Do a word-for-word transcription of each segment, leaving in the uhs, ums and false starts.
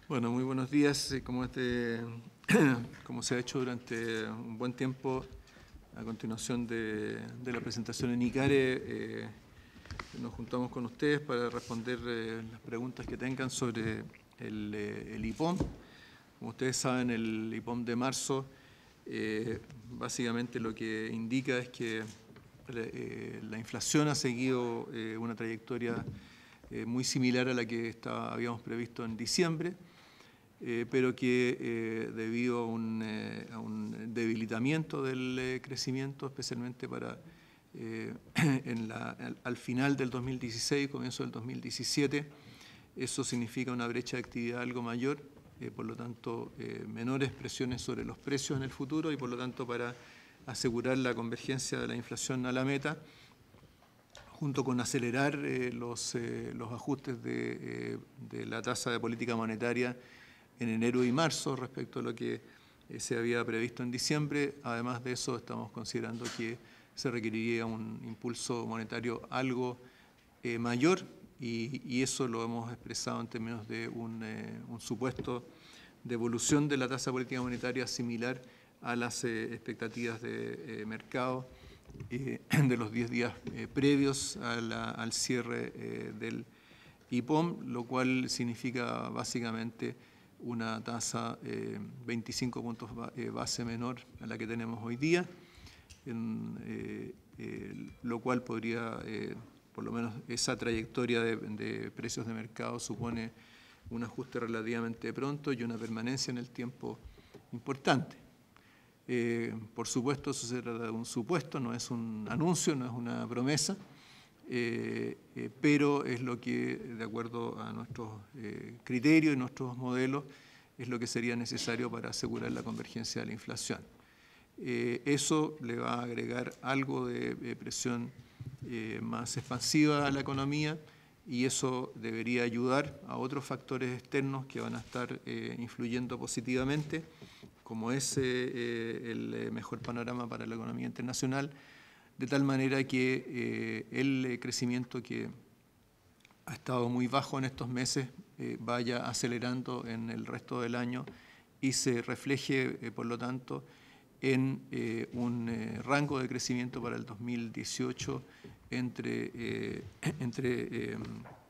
Bueno, muy buenos días. Como, este, como se ha hecho durante un buen tiempo, a continuación de, de la presentación en ICARE, eh, nos juntamos con ustedes para responder eh, las preguntas que tengan sobre el, eh, el I P O M. Como ustedes saben, el I P O M de marzo eh, básicamente lo que indica es que eh, la inflación ha seguido eh, una trayectoria eh, muy similar a la que estaba, habíamos previsto en diciembre. Eh, pero que eh, debido a un, eh, a un debilitamiento del eh, crecimiento, especialmente para eh, en la, al, al final del dos mil dieciséis, comienzo del dos mil diecisiete, eso significa una brecha de actividad algo mayor, eh, por lo tanto eh, menores presiones sobre los precios en el futuro y por lo tanto para asegurar la convergencia de la inflación a la meta, junto con acelerar eh, los, eh, los ajustes de, eh, de la tasa de política monetaria en enero y marzo respecto a lo que eh, se había previsto en diciembre. Además de eso, estamos considerando que se requeriría un impulso monetario algo eh, mayor y, y eso lo hemos expresado en términos de un, eh, un supuesto de evolución de la tasa política monetaria similar a las eh, expectativas de eh, mercado eh, de los diez días eh, previos a la, al cierre eh, del I P O M, lo cual significa básicamente una tasa eh, veinticinco puntos base menor a la que tenemos hoy día, en, eh, eh, lo cual podría, eh, por lo menos esa trayectoria de, de precios de mercado supone un ajuste relativamente pronto y una permanencia en el tiempo importante. Eh, por supuesto, eso se trata de un supuesto, no es un anuncio, no es una promesa, Eh, eh, pero es lo que, de acuerdo a nuestros eh, criterios y nuestros modelos, es lo que sería necesario para asegurar la convergencia de la inflación. Eh, eso le va a agregar algo de, de presión eh, más expansiva a la economía y eso debería ayudar a otros factores externos que van a estar eh, influyendo positivamente, como es eh, el mejor panorama para la economía internacional, de tal manera que eh, el crecimiento que ha estado muy bajo en estos meses eh, vaya acelerando en el resto del año y se refleje, eh, por lo tanto, en eh, un eh, rango de crecimiento para el dos mil dieciocho entre, eh, entre eh,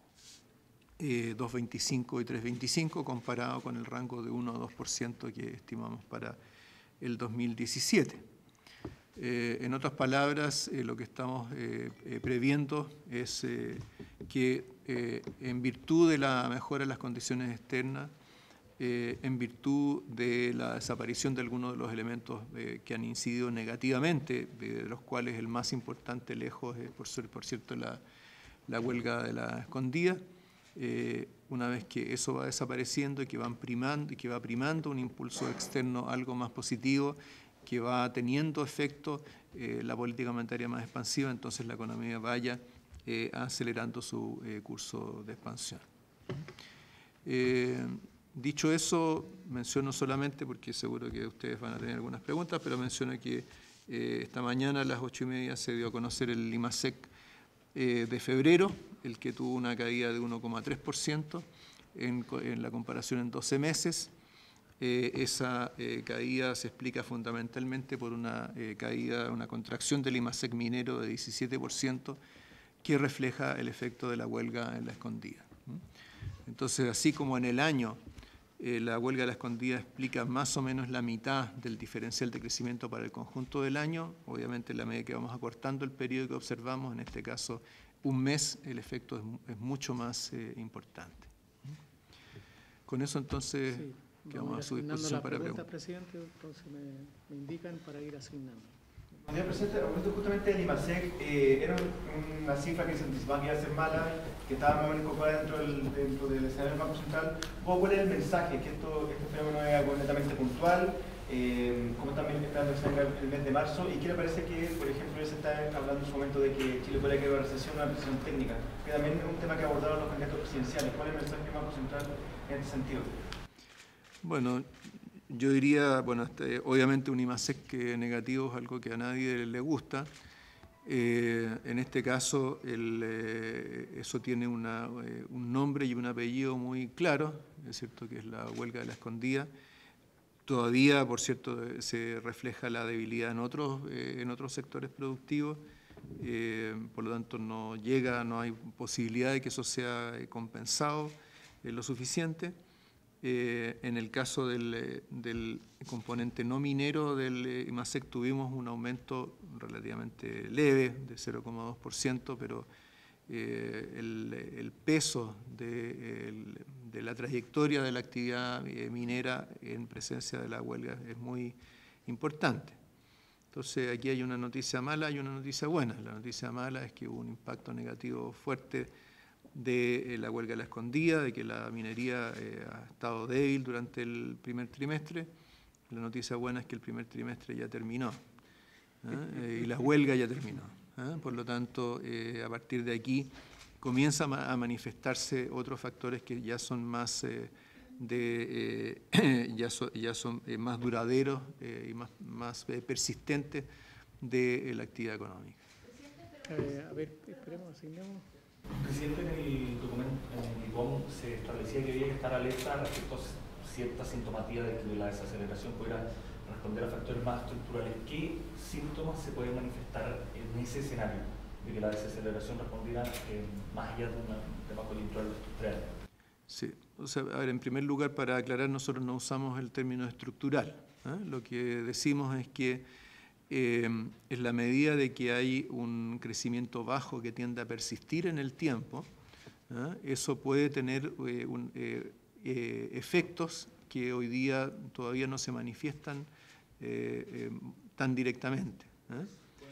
eh, dos coma veinticinco y tres coma veinticinco, comparado con el rango de uno a dos por ciento que estimamos para el dos mil diecisiete. Eh, en otras palabras, eh, lo que estamos eh, eh, previendo es eh, que eh, en virtud de la mejora de las condiciones externas, eh, en virtud de la desaparición de algunos de los elementos eh, que han incidido negativamente, de los cuales el más importante lejos es, por, ser, por cierto, la, la huelga de la escondida, eh, una vez que eso va desapareciendo y que, van primando, y que va primando un impulso externo algo más positivo, que va teniendo efecto eh, la política monetaria más expansiva, entonces la economía vaya eh, acelerando su eh, curso de expansión. Eh, dicho eso, menciono solamente, porque seguro que ustedes van a tener algunas preguntas, pero menciono que eh, esta mañana a las ocho y media se dio a conocer el IMASEC eh, de febrero, el que tuvo una caída de uno coma tres por ciento en, en la comparación en doce meses. Eh, esa eh, caída se explica fundamentalmente por una eh, caída, una contracción del IMASEC minero de diecisiete por ciento que refleja el efecto de la huelga en la escondida. Entonces, así como en el año eh, la huelga de la escondida explica más o menos la mitad del diferencial de crecimiento para el conjunto del año, obviamente en la medida que vamos acortando el periodo que observamos, en este caso un mes, el efecto es, es mucho más eh, importante. Con eso entonces... Sí. Quedamos a su disposición para preguntas. Presidente, entonces me, me indican para ir asignando. Señor presidente, justamente el IMASEC eh, era una cifra que se anticipaba que iba a ser mala, que estaba más o menos incorporada dentro del, dentro del escenario del Banco Central. ¿Cuál es el mensaje? Que esto, este fenómeno es algo netamente puntual, eh, como también está en el mes de marzo, y qué le parece que, por ejemplo, se está hablando en su momento de que Chile podría quedar en recesión, una recesión técnica, que también es un tema que abordaron los candidatos presidenciales. ¿Cuál es el mensaje del Banco Central en este sentido? Bueno, yo diría, bueno, este, obviamente un IMASEC negativo es algo que a nadie le gusta, Eh, en este caso, el, eh, eso tiene una, eh, un nombre y un apellido muy claro, es cierto que es la huelga de la Escondida. Todavía, por cierto, se refleja la debilidad en otros, eh, en otros sectores productivos, eh, por lo tanto no llega, no hay posibilidad de que eso sea compensado eh, lo suficiente. Eh, en el caso del, del componente no minero del IMASEC tuvimos un aumento relativamente leve de cero coma dos por ciento, pero eh, el, el peso de, el, de la trayectoria de la actividad minera en presencia de la huelga es muy importante. Entonces aquí hay una noticia mala y una noticia buena. La noticia mala es que hubo un impacto negativo fuerte de la huelga de la Escondida, de que la minería eh, ha estado débil durante el primer trimestre. La noticia buena es que el primer trimestre ya terminó, ¿eh? y la huelga ya terminó. ¿eh? Por lo tanto, eh, a partir de aquí comienzan a manifestarse otros factores que ya son más, eh, de, eh, ya son, ya son eh, más duraderos eh, y más, más eh, persistentes de eh, la actividad económica. Eh, a ver, esperemos, asignemos. Presidente, en el documento, en el I P O M, se establecía que había que estar alerta respecto a cierta sintomatía de que la desaceleración pudiera responder a factores más estructurales. ¿Qué síntomas se pueden manifestar en ese escenario de que la desaceleración respondiera eh, más allá de un tema coyuntural estructural? Sí, o sea, a ver, en primer lugar, para aclarar, nosotros no usamos el término estructural. ¿eh? Lo que decimos es que Eh, en la medida de que hay un crecimiento bajo que tiende a persistir en el tiempo, ¿eh? eso puede tener eh, un, eh, eh, efectos que hoy día todavía no se manifiestan eh, eh, tan directamente. ¿eh?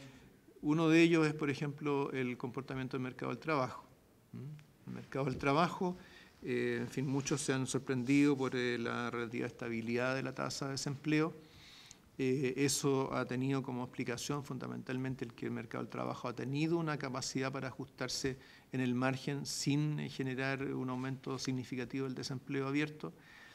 Uno de ellos es, por ejemplo, el comportamiento del mercado del trabajo. ¿eh? El mercado del trabajo, eh, en fin, muchos se han sorprendido por eh, la relativa estabilidad de la tasa de desempleo. Eh, eso ha tenido como explicación fundamentalmente el que el mercado del trabajo ha tenido una capacidad para ajustarse en el margen sin eh, generar un aumento significativo del desempleo abierto,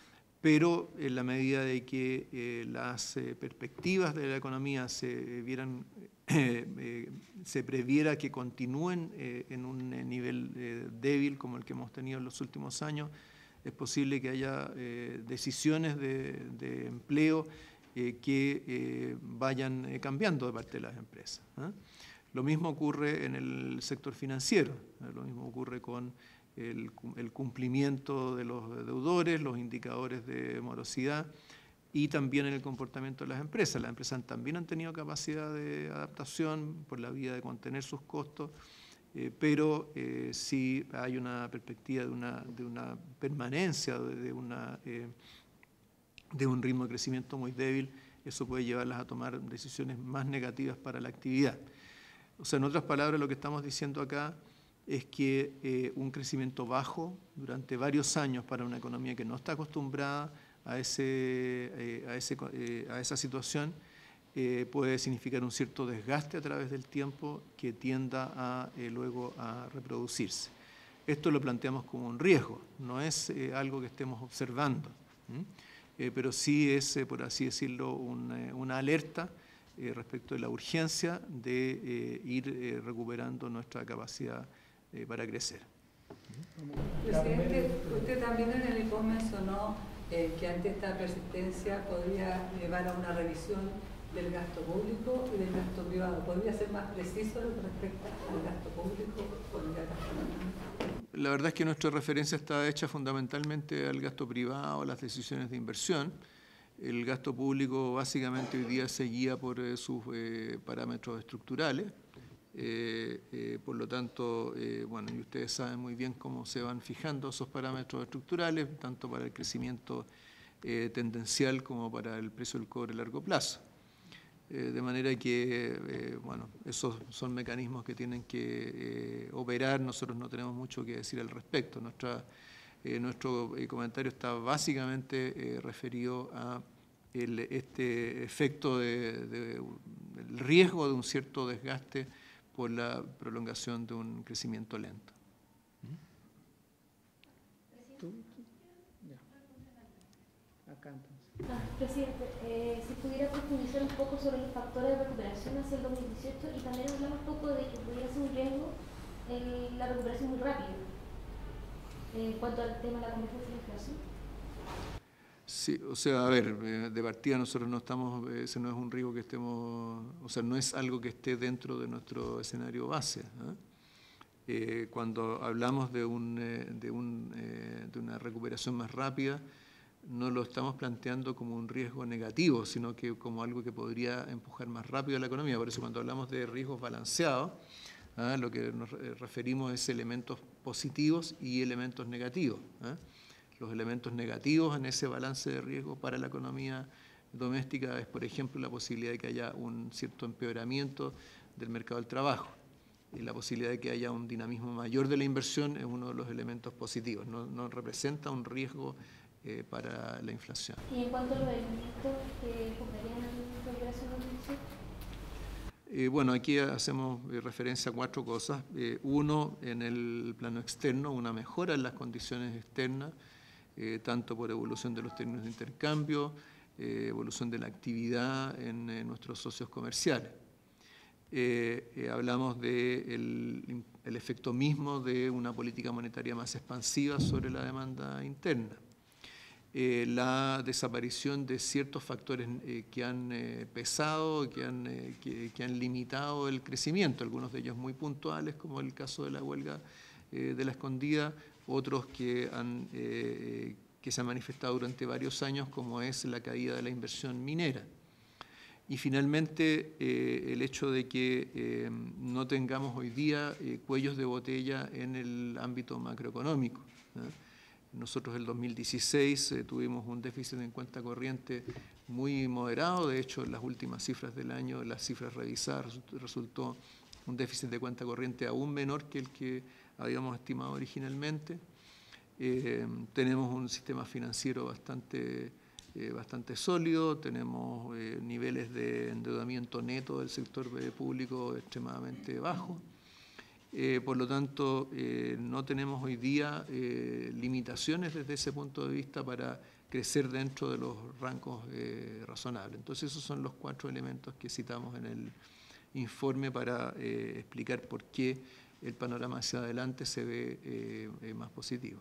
pero en la medida de que eh, las eh, perspectivas de la economía se vieran, eh, eh, se previera que continúen eh, en un nivel eh, débil como el que hemos tenido en los últimos años, es posible que haya eh, decisiones de, de empleo Eh, que eh, vayan eh, cambiando de parte de las empresas. ¿eh? Lo mismo ocurre en el sector financiero, ¿eh? Lo mismo ocurre con el, el cumplimiento de los deudores, los indicadores de morosidad y también en el comportamiento de las empresas. Las empresas también han tenido capacidad de adaptación por la vía de contener sus costos, eh, pero eh, sí hay una perspectiva de una, de una permanencia, de, de una... Eh, de un ritmo de crecimiento muy débil, eso puede llevarlas a tomar decisiones más negativas para la actividad. O sea, en otras palabras, lo que estamos diciendo acá es que eh, un crecimiento bajo durante varios años para una economía que no está acostumbrada a, ese, eh, a, ese, eh, a esa situación eh, puede significar un cierto desgaste a través del tiempo que tienda a, eh, luego a reproducirse. Esto lo planteamos como un riesgo, no es eh, algo que estemos observando. ¿Mm? Eh, pero sí es, eh, por así decirlo, un, eh, una alerta eh, respecto de la urgencia de eh, ir eh, recuperando nuestra capacidad eh, para crecer. Presidente, usted también en el I P O M mencionó eh, que ante esta persistencia podría llevar a una revisión del gasto público y del gasto privado. ¿Podría ser más preciso lo que respecta al gasto público o al gasto privado? La verdad es que nuestra referencia está hecha fundamentalmente al gasto privado, a las decisiones de inversión. El gasto público básicamente hoy día se guía por eh, sus eh, parámetros estructurales. Eh, eh, por lo tanto, eh, bueno, y ustedes saben muy bien cómo se van fijando esos parámetros estructurales, tanto para el crecimiento eh, tendencial como para el precio del cobre a largo plazo. De manera que, eh, bueno, esos son mecanismos que tienen que eh, operar, nosotros no tenemos mucho que decir al respecto. Nuestra, eh, nuestro eh, comentario está básicamente eh, referido a el, este efecto de, de, el riesgo de un cierto desgaste por la prolongación de un crecimiento lento. ¿Tú? Ya. acá entonces. Ah, presidente, eh, si pudiera profundizar un poco sobre los factores de recuperación hacia el dos mil dieciocho y también hablar un poco de que pudiera ser un riesgo el, la recuperación muy rápida eh, en cuanto al tema de la convergencia de la inflación. Sí, o sea, a ver, de partida nosotros no estamos, ese no es un riesgo que estemos, o sea, no es algo que esté dentro de nuestro escenario base, ¿eh? Eh, cuando hablamos de, un, eh, de, un, eh, de una recuperación más rápida, no lo estamos planteando como un riesgo negativo, sino que como algo que podría empujar más rápido a la economía. Por eso cuando hablamos de riesgos balanceados, ¿eh? lo que nos referimos es elementos positivos y elementos negativos, ¿eh? Los elementos negativos en ese balance de riesgo para la economía doméstica es, por ejemplo, la posibilidad de que haya un cierto empeoramiento del mercado del trabajo. Y la posibilidad de que haya un dinamismo mayor de la inversión es uno de los elementos positivos. No, no representa un riesgo eh, para la inflación. ¿Y en cuanto a los elementos que jugarían en la recuperación dos mil dieciocho? Eh, bueno, aquí hacemos referencia a cuatro cosas. Eh, uno, en el plano externo, una mejora en las condiciones externas, eh, tanto por evolución de los términos de intercambio, eh, evolución de la actividad en eh, nuestros socios comerciales. Eh, eh, hablamos del de el efecto mismo de una política monetaria más expansiva sobre la demanda interna. Eh, la desaparición de ciertos factores eh, que han eh, pesado, que han, eh, que, que han limitado el crecimiento, algunos de ellos muy puntuales, como el caso de la huelga eh, de la Escondida, otros que, han, eh, que se han manifestado durante varios años, como es la caída de la inversión minera. Y finalmente, eh, el hecho de que eh, no tengamos hoy día eh, cuellos de botella en el ámbito macroeconómico, ¿eh? Nosotros en el dos mil dieciséis eh, tuvimos un déficit en cuenta corriente muy moderado. De hecho, en las últimas cifras del año, las cifras revisadas, resultó un déficit de cuenta corriente aún menor que el que habíamos estimado originalmente. Eh, tenemos un sistema financiero bastante, eh, bastante sólido, tenemos eh, niveles de endeudamiento neto del sector público extremadamente bajos. Eh, por lo tanto, eh, no tenemos hoy día eh, limitaciones desde ese punto de vista para crecer dentro de los rangos eh, razonables. Entonces, esos son los cuatro elementos que citamos en el informe para eh, explicar por qué el panorama hacia adelante se ve eh, eh, más positivo.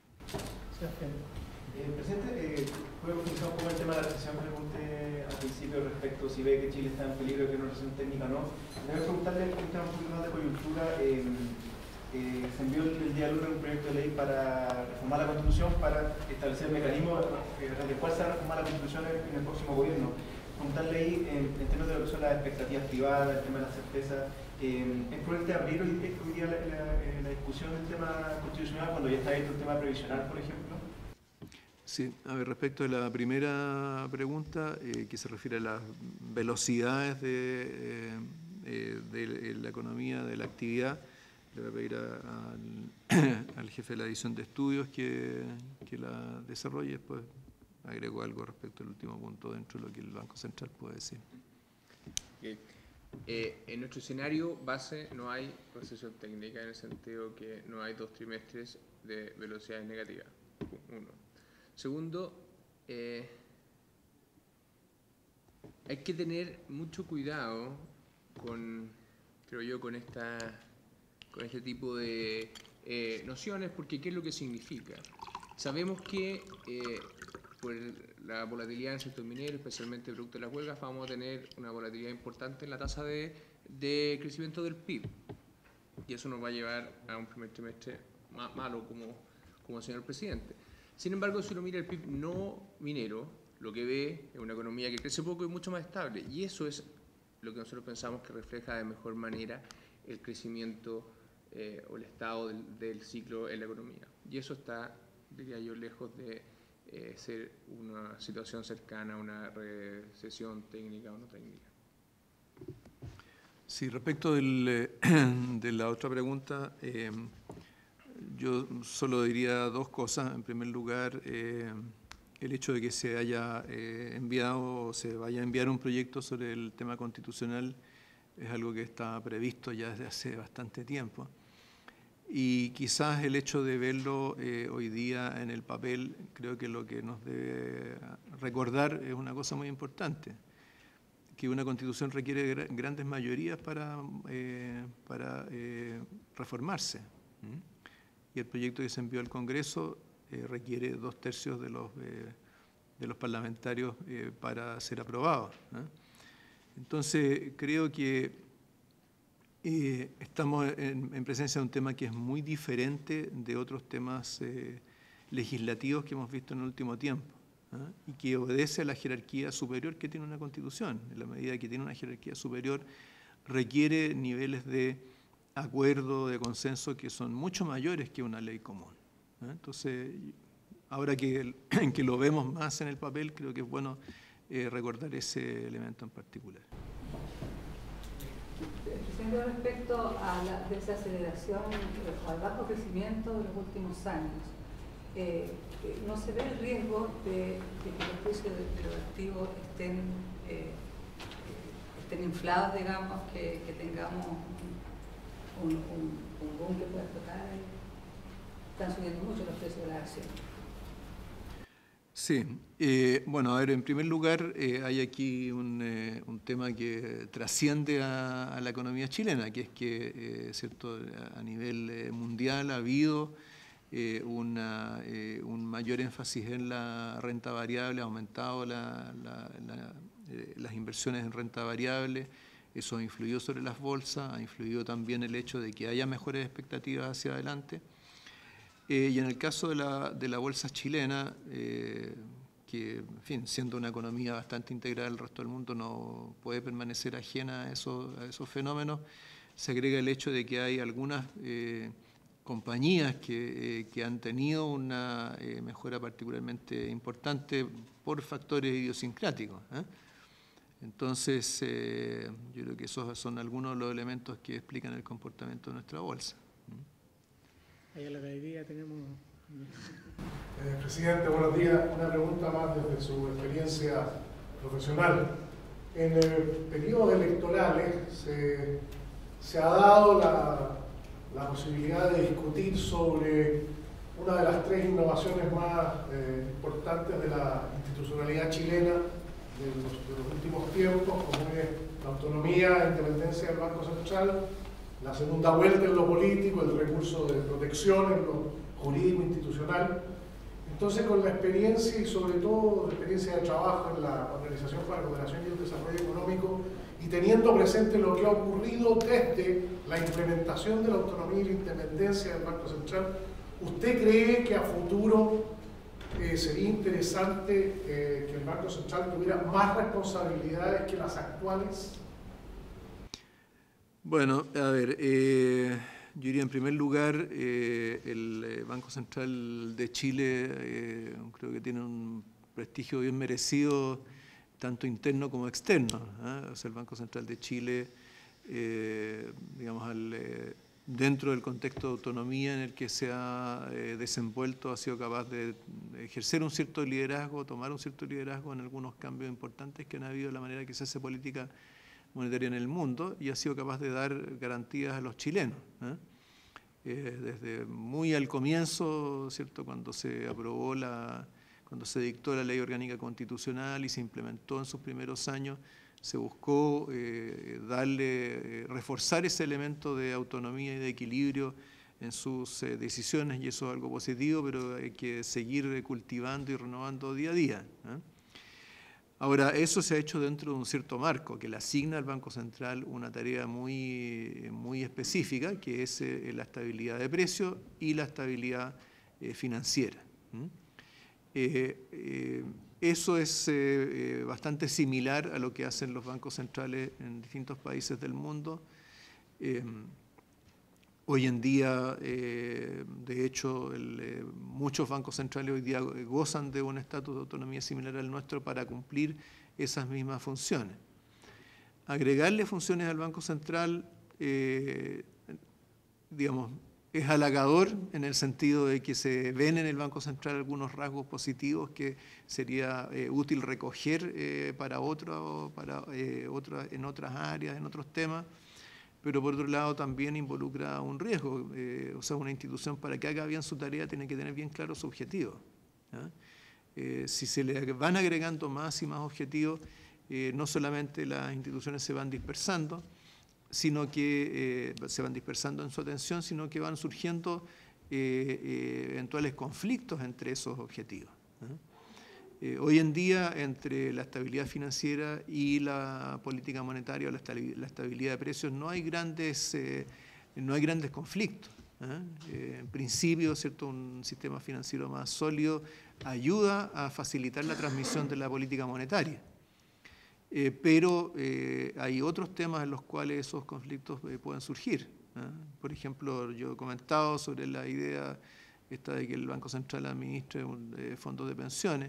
Eh, presidente, eh, ¿puede profundizar un poco el tema de la recesión que pregunté al principio respecto si ve que Chile está en peligro de que una recesión técnica o no? Debo preguntarle un tema un poquito más de coyuntura. Eh, eh, se envió el, el día lunes un proyecto de ley para reformar la Constitución, para establecer mecanismos eh, de cuál se va a reformar la Constitución en, en el próximo gobierno. Preguntarle ahí, en, en términos de lo que son las expectativas privadas, el tema de la certeza, eh, ¿es prudente abrir hoy, hoy día la, la, la discusión del tema constitucional cuando ya está abierto el tema previsional, por ejemplo? Sí, a ver, respecto a la primera pregunta, eh, que se refiere a las velocidades de, eh, eh, de la economía, de la actividad, le voy a pedir a, a, al, al jefe de la división de estudios que, que la desarrolle. Después agrego algo respecto al último punto dentro de lo que el Banco Central puede decir. Okay. Eh, en nuestro escenario base no hay recesión técnica, en el sentido que no hay dos trimestres de velocidades negativas. Uno. Segundo, eh, hay que tener mucho cuidado con, creo yo, con, esta, con este tipo de eh, nociones, porque ¿qué es lo que significa? Sabemos que eh, por la volatilidad en el sector minero, especialmente producto de las huelgas, vamos a tener una volatilidad importante en la tasa de, de crecimiento del P I B. Y eso nos va a llevar a un primer trimestre malo, como, como el señor presidente. Sin embargo, si uno mira el P I B no minero, lo que ve es una economía que crece poco y mucho más estable. Y eso es lo que nosotros pensamos que refleja de mejor manera el crecimiento eh, o el estado del, del ciclo en la economía. Y eso está, diría yo, lejos de eh, ser una situación cercana a una recesión técnica o no técnica. Sí, respecto del, de la otra pregunta, eh, yo solo diría dos cosas. En primer lugar, eh, el hecho de que se haya eh, enviado o se vaya a enviar un proyecto sobre el tema constitucional es algo que está previsto ya desde hace bastante tiempo. y quizás el hecho de verlo eh, hoy día en el papel, creo que lo que nos debe recordar es una cosa muy importante, que una Constitución requiere gra grandes mayorías para, eh, para eh, reformarse. ¿Mm? Y el proyecto que se envió al Congreso eh, requiere dos tercios de los, eh, de los parlamentarios eh, para ser aprobado, ¿eh? Entonces, creo que eh, estamos en, en presencia de un tema que es muy diferente de otros temas eh, legislativos que hemos visto en el último tiempo, ¿eh? Y que obedece a la jerarquía superior que tiene una Constitución. En la medida que tiene una jerarquía superior, requiere niveles de acuerdo, de consenso, que son mucho mayores que una ley común, ¿eh? Entonces, ahora que, que lo vemos más en el papel, creo que es bueno eh, recordar ese elemento en particular. Presidente, respecto a la desaceleración o al bajo crecimiento de los últimos años, eh, ¿no se ve el riesgo de, de que los precios de, de los activos estén, eh, estén inflados, digamos, que, que tengamos un, un, un boom que pueda explotar? Están subiendo mucho los precios de las acciones. Sí, eh, bueno, a ver, en primer lugar eh, hay aquí un, eh, un tema que trasciende a, a la economía chilena, que es que, eh, cierto, a nivel eh, mundial ha habido eh, una, eh, un mayor énfasis en la renta variable, ha aumentado la, la, la, eh, las inversiones en renta variable, eso ha influido sobre las bolsas, ha influido también el hecho de que haya mejores expectativas hacia adelante. Eh, y en el caso de la, de la bolsa chilena, eh, que, en fin, siendo una economía bastante integrada al resto del mundo, no puede permanecer ajena a esos, a esos fenómenos, se agrega el hecho de que hay algunas eh, compañías que, eh, que han tenido una eh, mejora particularmente importante por factores idiosincráticos, ¿eh? Entonces, eh, yo creo que esos son algunos de los elementos que explican el comportamiento de nuestra bolsa. Ahí a la galería tenemos... Eh, presidente, buenos días. Una pregunta más desde su experiencia profesional. En eh, periodos electorales se, se ha dado la, la posibilidad de discutir sobre una de las tres innovaciones más eh, importantes de la institucionalidad chilena de los, de los últimos tiempos, como es la autonomía e independencia del Banco Central, la segunda vuelta en lo político, el recurso de protección en lo jurídico institucional. Entonces, con la experiencia y sobre todo la experiencia de trabajo en la Organización para la Cooperación y el Desarrollo Económico y teniendo presente lo que ha ocurrido desde la implementación de la autonomía y la independencia del Banco Central, ¿usted cree que a futuro eh, sería interesante eh, que el Banco Central tuviera más responsabilidades que las actuales? Bueno, a ver, eh, yo diría en primer lugar, eh, el Banco Central de Chile eh, creo que tiene un prestigio bien merecido, tanto interno como externo, ¿eh? O sea, el Banco Central de Chile, eh, digamos, al, eh, dentro del contexto de autonomía en el que se ha eh, desenvuelto, ha sido capaz de, de ejercer un cierto liderazgo, tomar un cierto liderazgo en algunos cambios importantes que han habido en la manera que se hace política monetaria en el mundo, y ha sido capaz de dar garantías a los chilenos, ¿eh? Eh, desde muy al comienzo, ¿cierto?, cuando se aprobó la, cuando se dictó la Ley Orgánica Constitucional y se implementó en sus primeros años, se buscó eh, darle, eh, reforzar ese elemento de autonomía y de equilibrio en sus eh, decisiones, y eso es algo positivo, pero hay que seguir cultivando y renovando día a día, ¿eh? Ahora, eso se ha hecho dentro de un cierto marco que le asigna al Banco Central una tarea muy, muy específica, que es eh, la estabilidad de precios y la estabilidad eh, financiera. ¿Mm? Eh, eh, eso es eh, eh, bastante similar a lo que hacen los bancos centrales en distintos países del mundo. Eh, Hoy en día, eh, de hecho, el, eh, muchos bancos centrales hoy día gozan de un estatus de autonomía similar al nuestro para cumplir esas mismas funciones. Agregarle funciones al Banco Central, eh, digamos, es halagador en el sentido de que se ven en el Banco Central algunos rasgos positivos que sería eh, útil recoger eh, para, otro, para eh, otra, en otras áreas, en otros temas. pero por otro lado también involucra un riesgo. Eh, o sea, una institución para que haga bien su tarea tiene que tener bien claro su objetivo. ¿Ya? Eh, si se le van agregando más y más objetivos, eh, no solamente las instituciones se van dispersando, sino que eh, se van dispersando en su atención, sino que van surgiendo eh, eh, eventuales conflictos entre esos objetivos. ¿Eh? Eh, hoy en día, entre la estabilidad financiera y la política monetaria o la estabilidad de precios, no hay grandes, eh, no hay grandes conflictos. ¿eh? Eh, en principio, ¿cierto?, un sistema financiero más sólido ayuda a facilitar la transmisión de la política monetaria. Eh, pero eh, hay otros temas en los cuales esos conflictos eh, pueden surgir. ¿eh? Por ejemplo, yo he comentado sobre la idea esta de que el Banco Central administre un, eh, fondos de pensiones.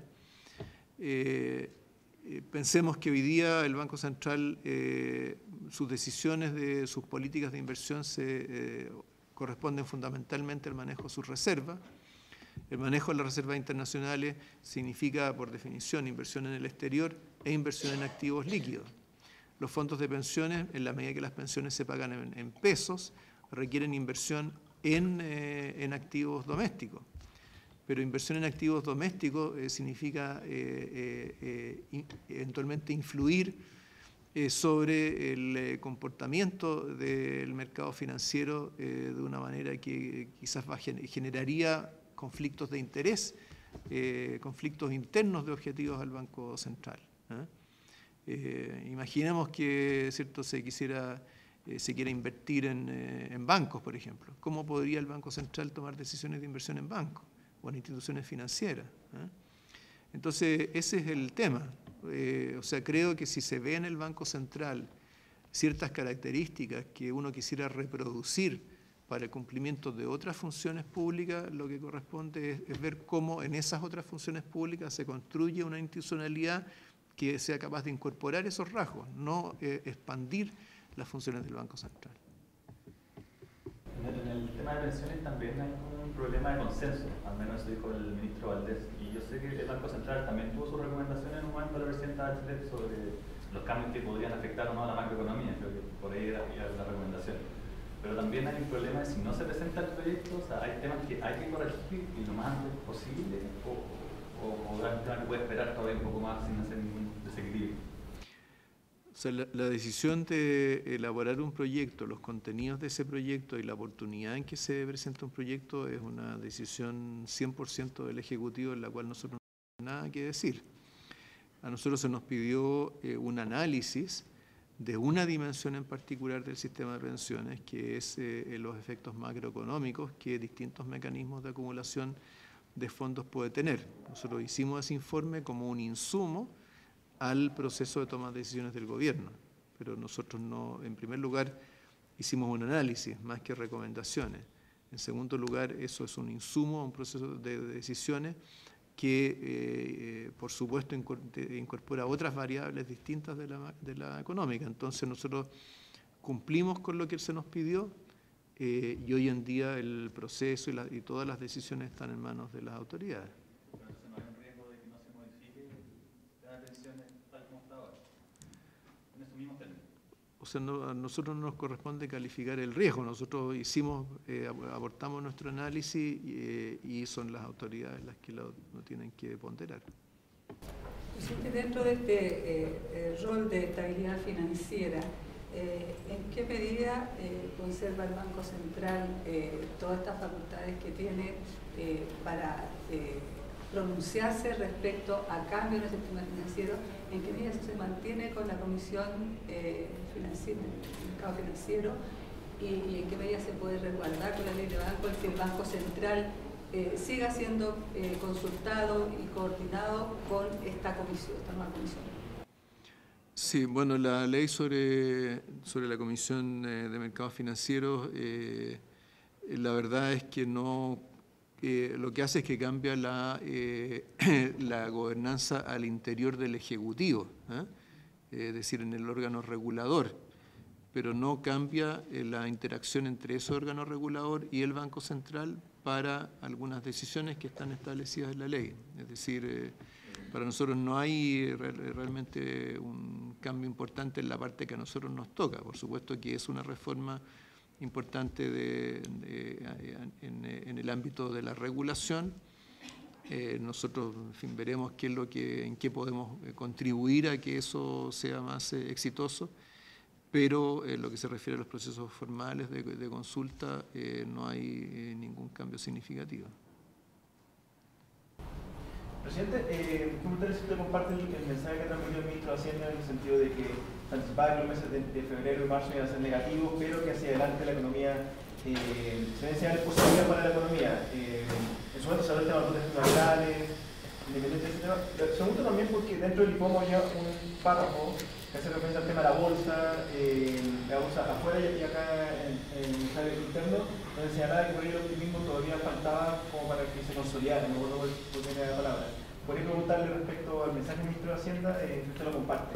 Eh, eh, pensemos que hoy día el Banco Central, eh, sus decisiones de sus políticas de inversión se eh, corresponden fundamentalmente al manejo de sus reservas. El manejo de las reservas internacionales significa, por definición, inversión en el exterior e inversión en activos líquidos. Los fondos de pensiones, en la medida que las pensiones se pagan en, en pesos, requieren inversión en, eh, en activos domésticos. Pero inversión en activos domésticos eh, significa eh, eh, eh, eventualmente influir eh, sobre el eh, comportamiento del mercado financiero eh, de una manera que quizás va, generaría conflictos de interés, eh, conflictos internos de objetivos al Banco Central. ¿eh? Eh, imaginemos que, ¿cierto?, se quisiera, eh, se quiera invertir en, eh, en bancos, por ejemplo. ¿Cómo podría el Banco Central tomar decisiones de inversión en bancos o en instituciones financieras? ¿eh? Entonces, ese es el tema. Eh, o sea, creo que si se ve en el Banco Central ciertas características que uno quisiera reproducir para el cumplimiento de otras funciones públicas, lo que corresponde es, es ver cómo en esas otras funciones públicas se construye una institucionalidad que sea capaz de incorporar esos rasgos, no eh, expandir las funciones del Banco Central. En el, en el tema de pensiones también hay un problema de consenso, al menos eso dijo el ministro Valdés, y yo sé que el Banco Central también tuvo sus recomendaciones en un momento a la presidenta Bachelet sobre los cambios que podrían afectar o no a la macroeconomía, creo que por ahí era, era la recomendación. Pero también hay un problema de si no se presenta el proyecto, o sea, hay temas que hay que corregir y lo más antes posible, o, o, o hay un tema que puede esperar todavía un poco más sin hacer ningún desequilibrio. O sea, la, la decisión de elaborar un proyecto, los contenidos de ese proyecto y la oportunidad en que se presenta un proyecto es una decisión cien por ciento del Ejecutivo en la cual nosotros no tenemos nada que decir. A nosotros se nos pidió eh, un análisis de una dimensión en particular del sistema de pensiones, que es eh, los efectos macroeconómicos que distintos mecanismos de acumulación de fondos puede tener. Nosotros hicimos ese informe como un insumo al proceso de toma de decisiones del gobierno, pero nosotros no, en primer lugar, hicimos un análisis más que recomendaciones. En segundo lugar, eso es un insumo a un proceso de decisiones que, eh, por supuesto, incorpora otras variables distintas de la, de la económica. Entonces, nosotros cumplimos con lo que se nos pidió eh, y hoy en día el proceso y, la, y todas las decisiones están en manos de las autoridades. Entonces, ¿no hay un riesgo de que no se modifique la pensiones tal como está ahora? En esos mismos términos. O sea, no, a nosotros no nos corresponde calificar el riesgo. Nosotros hicimos, eh, aportamos nuestro análisis y, eh, y son las autoridades las que lo, lo tienen que ponderar. Presidente, dentro de este eh, rol de estabilidad financiera, eh, ¿en qué medida eh, conserva el Banco Central eh, todas estas facultades que tiene eh, para eh, pronunciarse respecto a cambios en el sistema financiero? ¿En qué medida se mantiene con la Comisión eh, financiera, el mercado financiero? Y, ¿Y en qué medida se puede resguardar con la ley de banco que el Banco Central eh, siga siendo eh, consultado y coordinado con esta comisión, esta nueva comisión? Sí, bueno, la ley sobre, sobre la Comisión de Mercados Financieros, eh, la verdad es que no... Eh, lo que hace es que cambia la, eh, la gobernanza al interior del Ejecutivo, ¿eh? es decir, en el órgano regulador, pero no cambia eh, la interacción entre ese órgano regulador y el Banco Central para algunas decisiones que están establecidas en la ley. Es decir, eh, para nosotros no hay realmente un cambio importante en la parte que a nosotros nos toca. Por supuesto que es una reforma importante de, de, en, en el ámbito de la regulación. Eh, nosotros, en fin, veremos qué es lo que, en qué podemos contribuir a que eso sea más eh, exitoso, pero en lo que se refiere a los procesos formales de, de consulta eh, no hay eh, ningún cambio significativo. Presidente, eh, me gustaría si usted comparte el, el mensaje que ha transmitido el ministro de Hacienda en el sentido de que se anticipaba que los meses de, de febrero y marzo iban a ser negativos, pero que hacia adelante la economía eh, se ven señales positivas para la economía. Eh, en su momento se habló del tema de protestas laborales, independiente de ese tema. Segundo, también porque dentro del IPOM había un párrafo que hace referencia al tema de la bolsa, eh, la bolsa afuera y acá en, en el mensaje interno, donde señalaba que por ahí el optimismo todavía faltaba como para que se consolidara, no recuerdo por qué era la palabra. Podría preguntarle respecto al mensaje del ministro de Hacienda, eh, si usted lo comparte.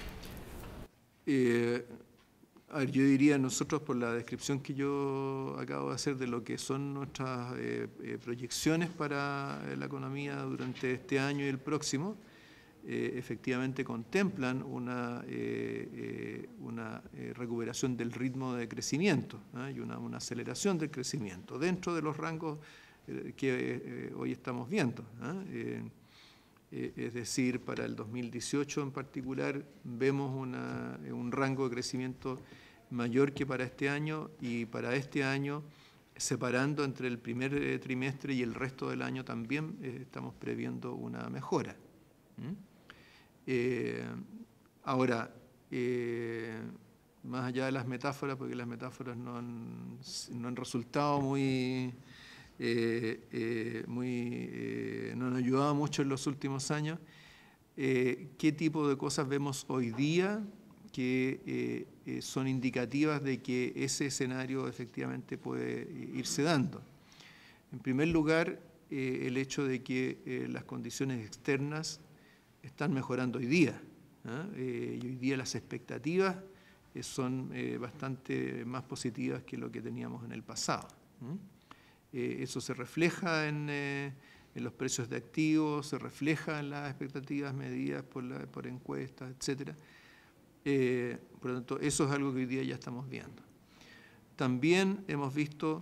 Eh, a ver, yo diría, nosotros por la descripción que yo acabo de hacer de lo que son nuestras eh, eh, proyecciones para la economía durante este año y el próximo, eh, efectivamente contemplan una, eh, eh, una eh, recuperación del ritmo de crecimiento ¿eh? y una, una aceleración del crecimiento dentro de los rangos eh, que eh, hoy estamos viendo. ¿eh? Eh, Es decir, para el dos mil dieciocho en particular vemos una, un rango de crecimiento mayor que para este año, y para este año, separando entre el primer trimestre y el resto del año también eh, estamos previendo una mejora. ¿Mm? Eh, ahora, eh, más allá de las metáforas, porque las metáforas no han, no han resultado muy... Eh, eh, muy, eh, nos han ayudado mucho en los últimos años. Eh, ¿Qué tipo de cosas vemos hoy día que eh, eh, son indicativas de que ese escenario efectivamente puede irse dando? En primer lugar, eh, el hecho de que eh, las condiciones externas están mejorando hoy día. ¿eh? Eh, y hoy día las expectativas eh, son eh, bastante más positivas que lo que teníamos en el pasado. ¿eh? Eh, eso se refleja en, eh, en los precios de activos, se refleja en las expectativas medidas por, la, por encuestas, etcétera. Eh, por lo tanto, eso es algo que hoy día ya estamos viendo. También hemos visto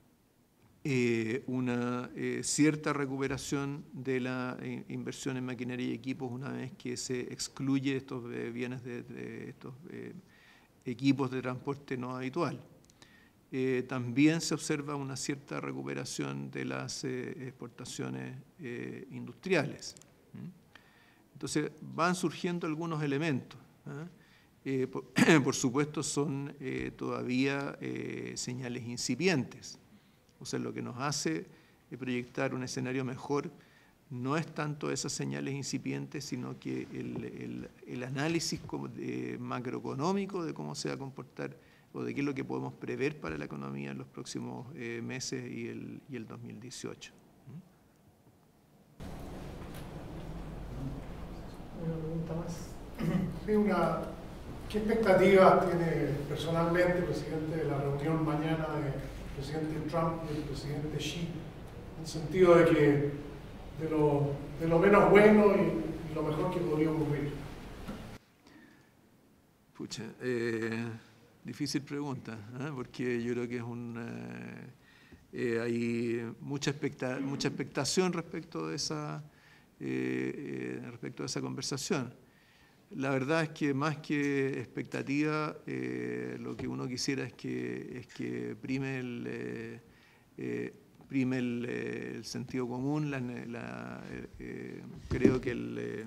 eh, una eh, cierta recuperación de la eh, inversión en maquinaria y equipos una vez que se excluye estos eh, bienes de, de estos eh, equipos de transporte no habitual. Eh, también se observa una cierta recuperación de las eh, exportaciones eh, industriales. ¿Mm? Entonces, van surgiendo algunos elementos. ¿eh? Eh, por, por supuesto, son eh, todavía eh, señales incipientes. O sea, lo que nos hace eh, proyectar un escenario mejor no es tanto esas señales incipientes, sino que el, el, el análisis de, macroeconómico de cómo se va a comportar o de qué es lo que podemos prever para la economía en los próximos eh, meses y el, y el dos mil dieciocho. Una pregunta más. Sí, una, ¿qué expectativas tiene personalmente el presidente de la reunión mañana del presidente Trump y el presidente Xi, en el sentido de que de lo, de lo menos bueno y, y lo mejor que podría ocurrir? Pucha, eh... difícil pregunta, ¿eh? porque yo creo que es un, eh, eh, hay mucha, expecta, mucha expectación respecto de, esa, eh, eh, respecto de esa conversación. La verdad es que más que expectativa, eh, lo que uno quisiera es que, es que prime el, eh, eh, prime el, eh, el sentido común. La, la, eh, creo que el... Eh,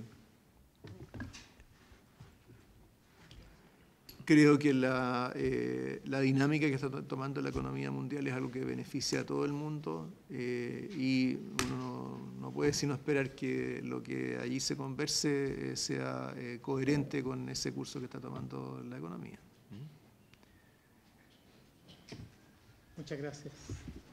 Creo que la, eh, la dinámica que está tomando la economía mundial es algo que beneficia a todo el mundo eh, y uno no, no puede sino esperar que lo que allí se converse eh, sea eh, coherente con ese curso que está tomando la economía. Muchas gracias.